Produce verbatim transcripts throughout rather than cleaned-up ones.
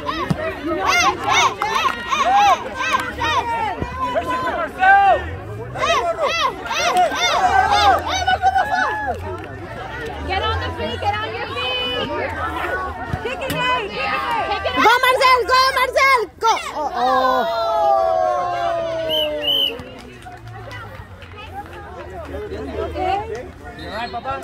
Get on the feet, get on your feet. Kick it, guys. Go, Marcel, go, Marcel. Go. Oh, oh. Alright, Papa.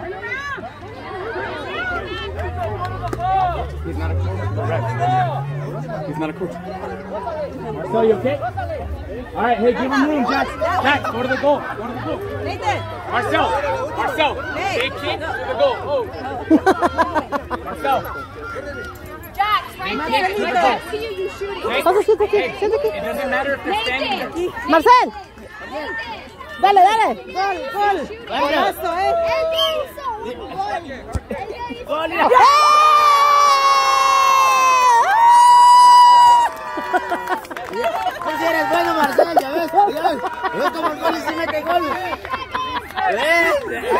He's not a coach. He's not a coach. Marcel, you okay? All right, hey, give him room, Jax. Jax, go to the goal. Go to the goal. Nathan. Marcel, Marcel, big kick to the goal. Oh. Marcel. Jax, right Big there. kick to the Right goal. there. See you, you shooting. Hey, Pasa, siéntate aquí, hey, siéntate aquí. it doesn't matter if they're standing Nathan. there. Marcel. Dale, dale. Gol, gol. Golazo, eh. Gol, ¡Eh! Tú sí eres bueno, Marcel, ya ves, ya ves. ¿Ves cómo el gol y sí mete gol? ¿Ves?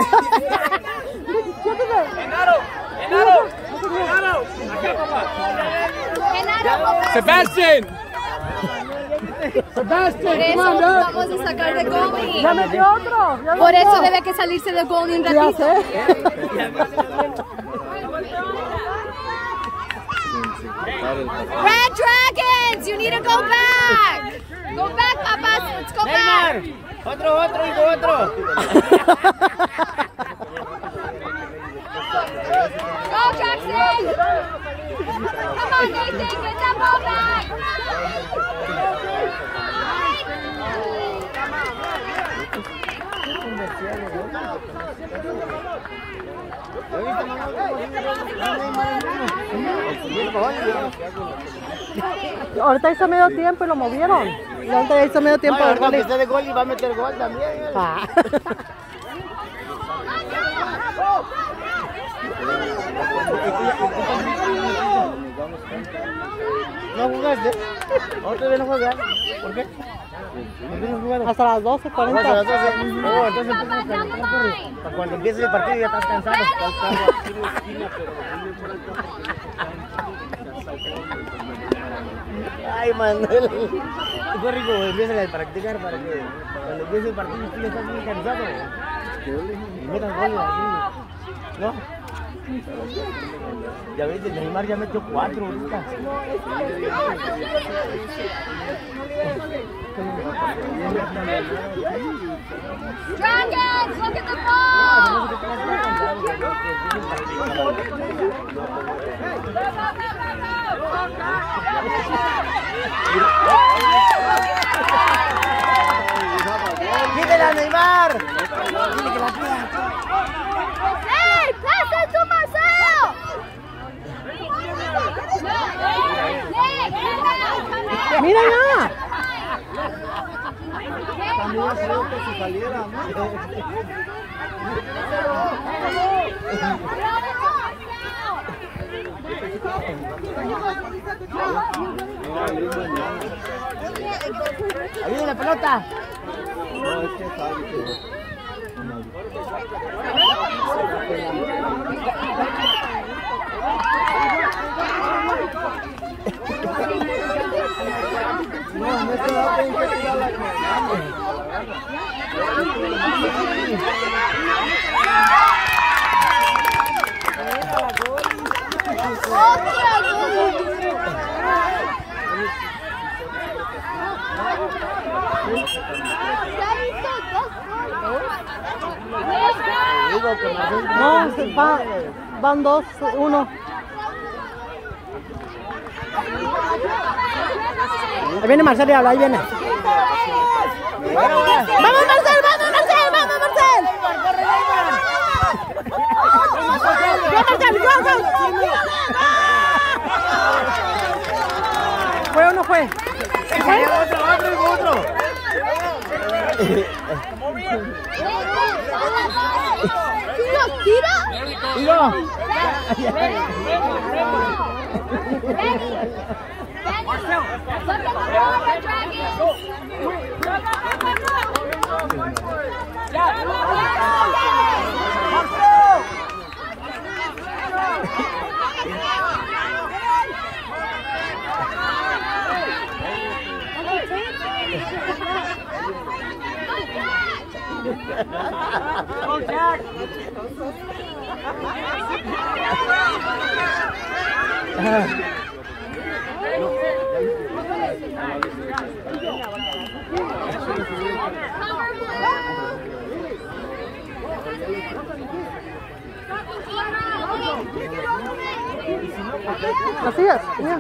Genaro, Genaro, Genaro. Acá, papá. Sebastian. Sebastian, Por eso come on, dog. vamos a sacar de goalie. Ya metió otro. Ya Por metió. eso debe que salirse de goalie un Ya ratito. sé. Red Dragons, you need to go back. Go back, papas. Let's go Neymar, back. otro, otro, hijo, otro. Go, Jackson. Come on, Nathan. Get that ball back. Ahorita hizo medio tiempo y lo movieron. Y ahorita hizo medio tiempo. No, de ahorita que gol. esté de gol y va a meter gol también. Ah. ¿No jugaste? ¿Otra vez no jugaste? ¿Por qué? ¿Por qué no jugaron? Hasta las doce Vamos a cuarenta. las doce. No, entonces empiezas a calentar, para cuando empiece el partido ya estás cansado. Ay, Manuel. Qué rico, empieza a practicar para que cuando empiece el partido tú ya estás muy cansado. Y metas goles así. ¿No? Ya ves, el Neymar ya metió cuatro ahorita. Dragons, look at the ball. ¡Quítela, Neymar! Hey, pass it to Marcel. Mira ya. ¡Ahí viene la pelota! No, va, van dos, uno. Ahí viene Marcel y habla, ahí viene. ¡Vamos, Marcel! ¡Vamos, Marcel! ¡Vamos, Marcel! ¡Go, Marcel! ¡Go, go! ¿Fue o no fue? ¡Fue? ¡Otro, otro, otro! ¿Tira? ¡Tiro! Marcel, look at the ball, Red Dragons. Go, Jack. Así es, ya.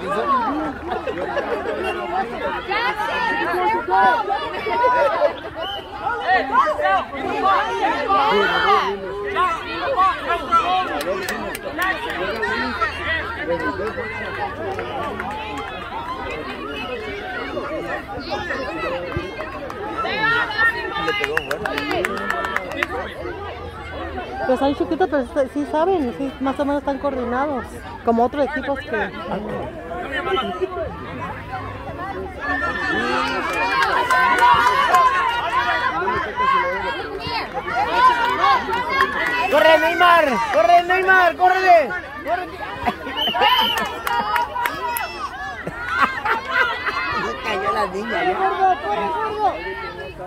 Pues hay chiquitos, pero sí saben, sí, más o menos están coordinados, como otros equipos que... ¡Corre, Neymar! ¡Corre, Neymar! ¡Corre! ¡Corre! Se cayó la niña. ¿Ya? ¡Corre, corre, corre!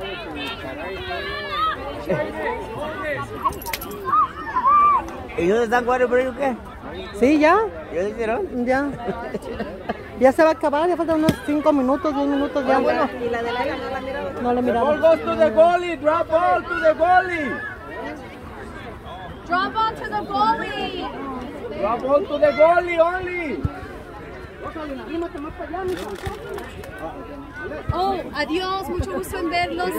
¿Y dónde están jugando por ellos qué? Sí, ya. ¿Ya lo hicieron? Ya. Ya se va a acabar, ya faltan unos cinco minutos, diez minutos ya. Bueno, ¿Y la de la no la miraron? no le The ball miramos. goes to the goalie. Drop ball to the goalie. Drop on to the goalie. Drop ball to the goalie only. Oh, adiós, mucho gusto en verlos.